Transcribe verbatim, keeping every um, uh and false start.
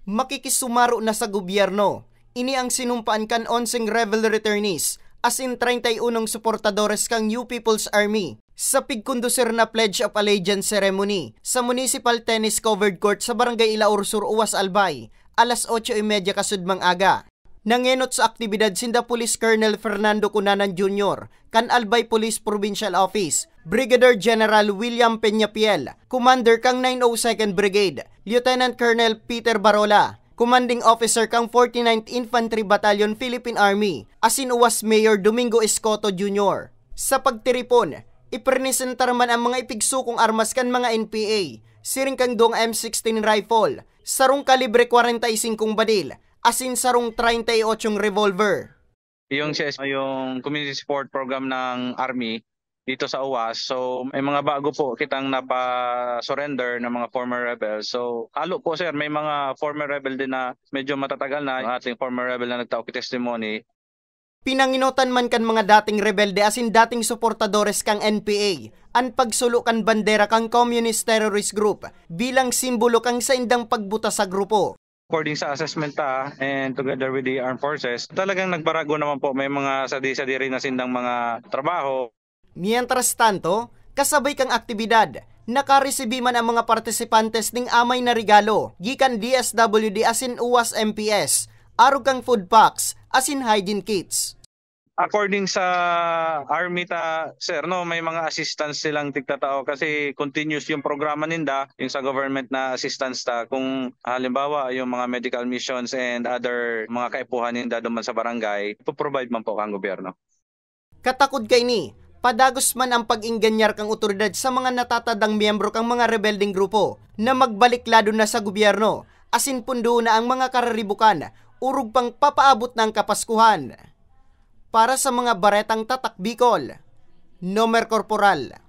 makikisumaro na sa gobyerno. Ini ang sinumpaan kan onseng rebel returnees as in thirty-one suportadores kang New People's Army sa pigkondusir na Pledge of Allegiance ceremony sa Municipal Tennis Covered Court sa Barangay Ilaur Sur, Uwas, Albay, alas otso y media kasudmang aga. Nangenot sa aktibidad sinda Police Colonel Fernando Cunanan Junior, kan Albay Police Provincial Office, Brigadier General William Peñapiel, Commander kang nine oh second Brigade, Lieutenant Colonel Peter Barola, Commanding Officer kang forty-ninth Infantry Battalion Philippine Army, asin Uwas Mayor Domingo Escoto Junior Sa pagtiripon, ipresentar man ang mga ipigsukong armas kan mga N P A, siring kang dong M sixteen rifle, sarong kalibre forty-five badil, asin sarong thirty-eight revolver. Yung C S, yung Community Support Program ng Army dito sa Uwas. So may mga bago po kitang napa-surrender ng mga former rebels. So halo po sir, may mga former rebel din na medyo matatagal na, ang ating former rebel na nagtao testimony. Pinanginotan man kan mga dating rebelde asin dating suportadores kang N P A, an pagsulo kan bandera kang Communist Terrorist Group bilang simbolo kang sa indang pagbuta sa grupo. According sa assessment ta and together with the armed forces, talagang nagbarago naman po, may mga sadi-sadi rin na sindang mga trabaho. Mientras tanto, kasabay kang aktibidad, nakaresibi man ang mga partisipantes ning amay na regalo, gikan D S W D asin Uwas M P S, arog kang food packs, asin hygiene kits. According sa Army ta, sir, no, may mga assistance silang tigtatao kasi continuous yung programa ninda, yung sa government na assistance ta. Kung halimbawa yung mga medical missions and other mga kaipuhan ninda duman sa barangay, ipoprovide man po kang gobyerno. Katakod kay ni, padagos man ang pag-inganyar kang otoridad sa mga natatadang miyembro kang mga rebelding grupo na magbalik lado na sa gobyerno, asin pundo na ang mga kararibukan, urog pang papaabot ng Kapaskuhan. Para sa mga baretang tatak Bicol, Nomer Corporal